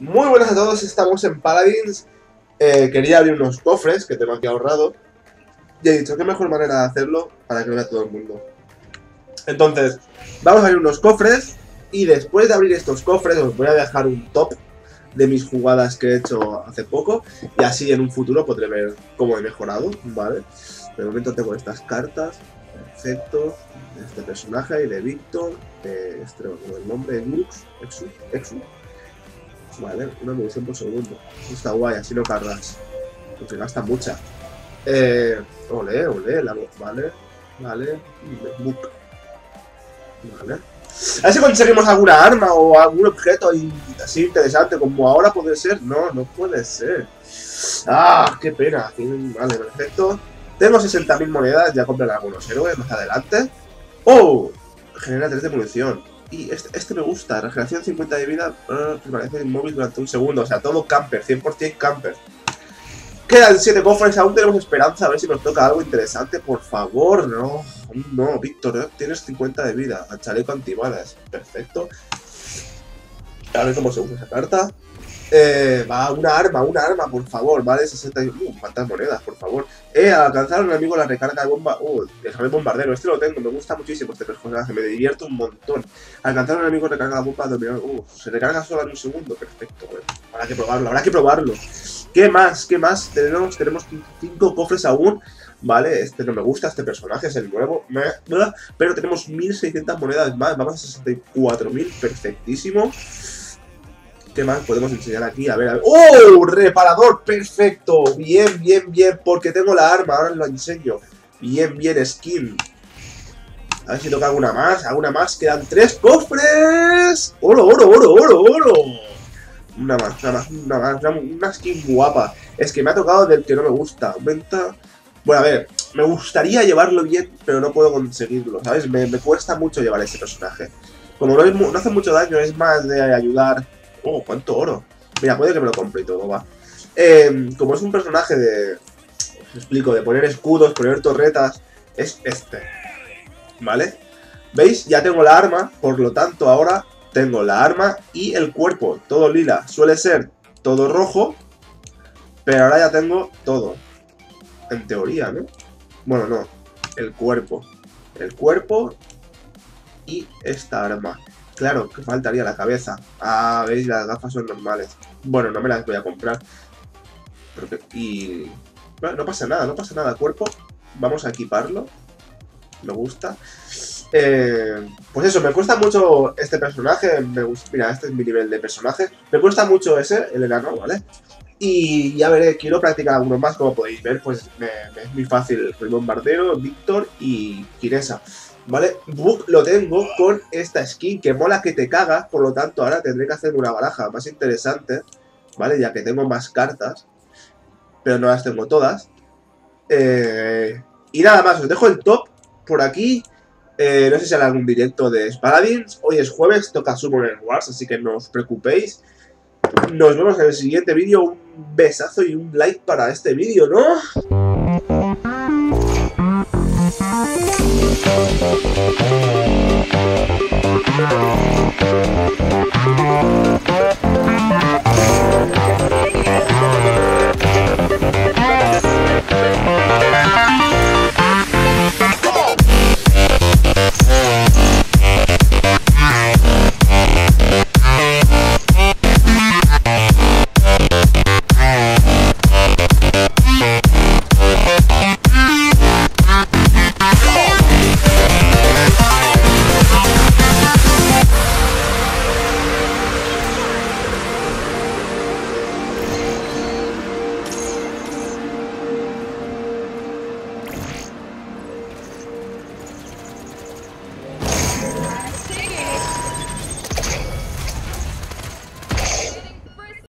Muy buenas a todos, estamos en Paladins. Quería abrir unos cofres que tengo aquí ahorrado. Y he dicho, qué mejor manera de hacerlo para que lo vea todo el mundo. Entonces, vamos a abrir unos cofres. Y después de abrir estos cofres, os voy a dejar un top de mis jugadas que he hecho hace poco. Y así en un futuro podré ver cómo he mejorado, ¿vale? De momento tengo estas cartas. Perfecto. Este personaje de Víctor. Este no tengo el nombre, Exu. Vale, una munición por segundo. Está guay, así no cargas. Porque gasta mucha. Ole, vale. Book. Vale. A ver si conseguimos alguna arma o algún objeto así interesante como ahora puede ser. No puede ser. Ah, qué pena. Vale, perfecto. Tengo 60.000 monedas, ya compré algunos héroes más adelante. ¡Oh! Genera 3 de munición. Y este me gusta, regeneración 50 de vida, permanece inmóvil durante un segundo, o sea, todo camper, 100% camper. Quedan 7 cofres, aún tenemos esperanza, a ver si nos toca algo interesante, por favor, no, Víctor, tienes 50 de vida, al chaleco antibalas, perfecto. A ver cómo se usa esa carta. Va, una arma, por favor, ¿vale? 60... cuántas monedas, por favor. Al alcanzar a un enemigo la recarga de bomba... el rey bombardero, este lo tengo, me gusta muchísimo este personaje, me divierto un montón. Al alcanzar a un enemigo recarga la bomba dominador... se recarga solo en un segundo, perfecto, bueno. Habrá que probarlo. ¿Qué más? Tenemos 5 cofres aún. Vale, este no me gusta, este personaje es el nuevo. Pero tenemos 1600 monedas más, vamos a 64.000, perfectísimo. ¿Qué más podemos enseñar aquí? A ver. ¡Oh! Reparador, perfecto. Bien, porque tengo la arma, ahora lo enseño. Bien, skin. A ver si toca alguna más. Quedan 3 cofres. ¡Oro! Una skin guapa. Es que me ha tocado del que no me gusta. Aumenta... Bueno, a ver, me gustaría llevarlo bien, pero no puedo conseguirlo, ¿sabes? Me cuesta mucho llevar ese personaje. Como no hace mucho daño, es más de ayudar... Oh, cuánto oro. Mira, puede que me lo compre y todo, va. Como es un personaje de... Os explico, de poner escudos, poner torretas. Es este. ¿Vale? ¿Veis? Ya tengo la arma, por lo tanto ahora tengo la arma y el cuerpo. Todo lila. Suele ser todo rojo, pero ahora ya tengo todo. En teoría, ¿no? Bueno, no. El cuerpo. Y esta arma. Claro, que faltaría la cabeza. Ah, veis, las gafas son normales. Bueno, no me las voy a comprar. Bueno, no pasa nada, cuerpo. Vamos a equiparlo. Me gusta. Pues eso, me cuesta mucho este personaje. Mira, este es mi nivel de personaje. Me cuesta mucho el enano, ¿vale? Y ya veré, quiero practicar algunos más, como podéis ver, pues es muy fácil. El bombardero, Víctor y Kinesa. ¿Vale? Book lo tengo con esta skin que mola que te cagas, por lo tanto ahora tendré que hacer una baraja más interesante, ¿vale? Ya que tengo más cartas, pero no las tengo todas. Y nada más, os dejo el top por aquí. No sé si hará algún directo de Paladins. Hoy es jueves, toca Summoner Wars, así que no os preocupéis. Nos vemos en el siguiente vídeo. Un besazo y un like para este vídeo, ¿no?